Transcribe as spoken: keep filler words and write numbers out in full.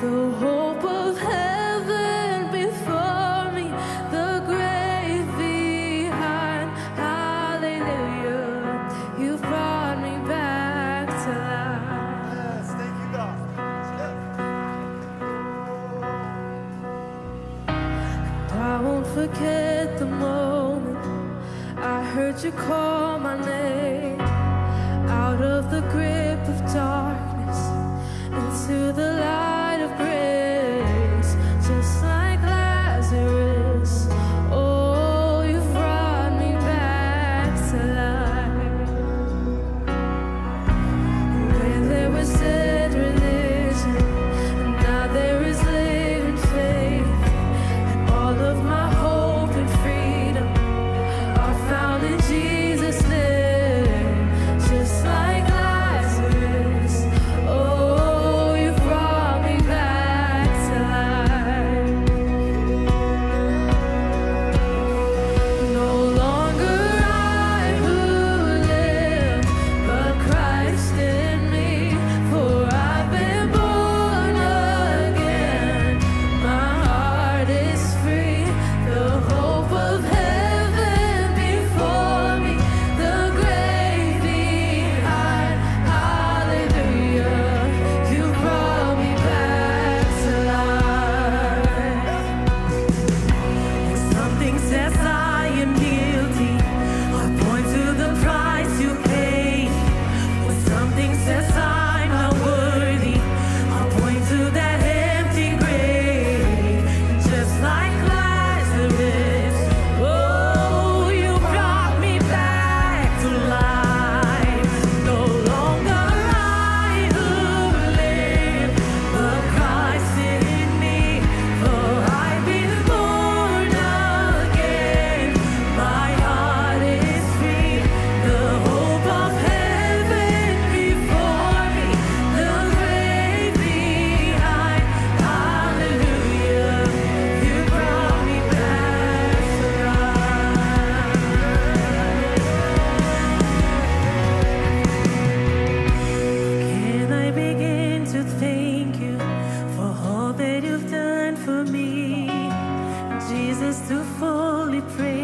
the hope of heaven before me, the grave behind. Hallelujah, you brought me back to life. Yes, thank you, God. I won't forget the moment I heard you call my name out of the grip of darkness into the light of grace, just like Lazarus. Oh, you brought me back to life. Where there was dead religion, now there is living faith, and all of my hope and freedom are found in Jesus' name, just like Lazarus. Oh, you brought me back to life. No longer I who live, but Christ in me, for I've been born again. My heart is free, the hope of heaven before me, the grave behind. Hallelujah, you brought me back to life. When something says I am guilty, I point to the price you paid. When something says I'm not worthy, I point to that empty grave. Just like Lazarus, oh, you brought me back to life. No longer I who live, but Christ in me, for I've been born again. My heart is free, the hope of heaven before me, the grave behind. Hallelujah, you brought me back to life. Can I begin to thank you for all that you've done for me, Jesus, to fully praise